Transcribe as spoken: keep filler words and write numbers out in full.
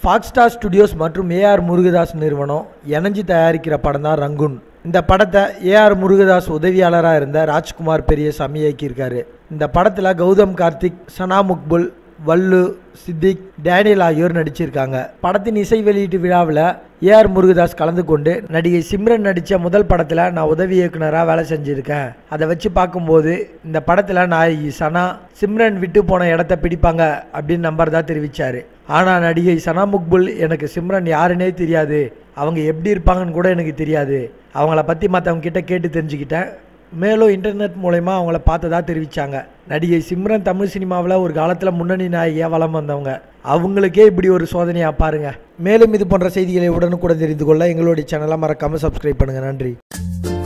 ஃபாக்ஸ்டார் Studios மற்றும் ஏஆர் முருகதாஸ் நிறுவனம் இணைஞ்சு தயாரிக்கிற படம் தான் ரங்கூன். இந்த படத்தை ஏஆர் முருகதாஸ் உதவியாளராக இருந்த ராஜ்குமார் பெரியசாமி இயக்கியிருக்காரு. இந்த படத்தில் கௌதம் கார்த்திக், சனா முக்புல், வல்லு, சித்திக், டேனியல் ஆகியோர் நடிச்சிருக்காங்க. படத்தின் இசை வெளியீட்டு விழாவில் ஏஆர் முருகதாஸ் கலந்து கொண்டு நடிகை சிம்ரன் நடித்த முதல் படத்தில் நான் உதவி இயக்குனராக வேலை செஞ்சுருக்கேன், அதை வச்சு பார்க்கும்போது இந்த படத்தில் நாயகி சனா சிம்ரன் விட்டு போன இடத்த பிடிப்பாங்க அப்படின்னு நம்புறதா தெரிவித்தார். ஆனால் நடிகை சனா முக்புல், எனக்கு சிம்ரன் யாருன்னே தெரியாது, அவங்க எப்படி இருப்பாங்கன்னு கூட எனக்கு தெரியாது, அவங்கள பற்றி மற்றவங்க கிட்ட கேட்டு தெரிஞ்சுக்கிட்டேன், மேலும் இன்டர்நெட் மூலமா அவங்கள பார்த்ததா தெரிவித்தாங்க. நடிகை சிம்ரன் தமிழ் சினிமாவில் ஒரு காலத்தில் முன்னணி நாயகியாக வலம் வந்தவங்க. அவங்களுக்கே இப்படி ஒரு சோதனையாக பாருங்கள். மேலும் இது போன்ற செய்திகளை உடனுக்குடன் தெரிந்து கொள்ள எங்களுடைய சேனலை மறக்காமல் சப்ஸ்கிரைப் பண்ணுங்கள். நன்றி.